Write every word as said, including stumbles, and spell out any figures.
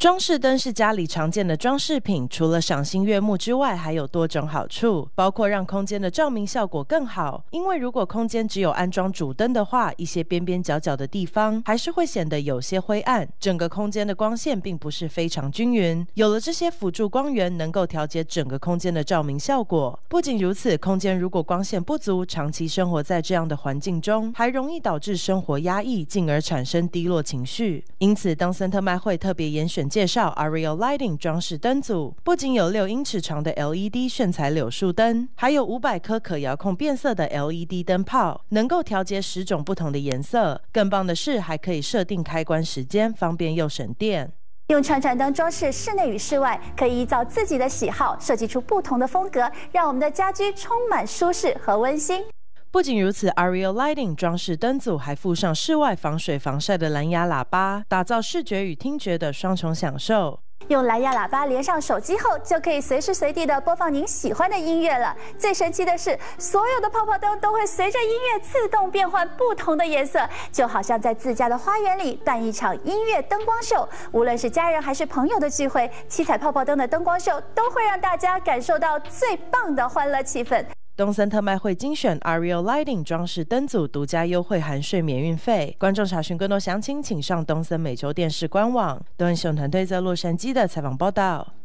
装饰灯是家里常见的装饰品，除了赏心悦目之外，还有多种好处，包括让空间的照明效果更好。因为如果空间只有安装主灯的话，一些边边角角的地方还是会显得有些灰暗，整个空间的光线并不是非常均匀。有了这些辅助光源，能够调节整个空间的照明效果。不仅如此，空间如果光线不足，长期生活在这样的环境中，还容易导致生活压抑，进而产生低落情绪。因此，东森特卖会特别严选介绍 Ariel Lighting 装饰灯组，不仅有六英尺长的 L E D 炫彩柳树灯，还有五百颗可遥控变色的 L E D 灯泡，能够调节十种不同的颜色。更棒的是，还可以设定开关时间，方便又省电。 用串串灯装饰室内与室外，可以依照自己的喜好设计出不同的风格，让我们的家居充满舒适和温馨。 不仅如此 ，Ariel Lighting 装饰灯组还附上室外防水防晒的蓝牙喇叭，打造视觉与听觉的双重享受。 用蓝牙喇叭连上手机后，就可以随时随地的播放您喜欢的音乐了。最神奇的是，所有的泡泡灯都会随着音乐自动变换不同的颜色，就好像在自家的花园里办一场音乐灯光秀。无论是家人还是朋友的聚会，七彩泡泡灯的灯光秀都会让大家感受到最棒的欢乐气氛。 东森特卖会精选 Ariel Lighting 装饰灯组独家优惠，含税免运费。观众查询更多详情，请上东森美洲电视官网。东森新闻团队在洛杉矶的采访报道。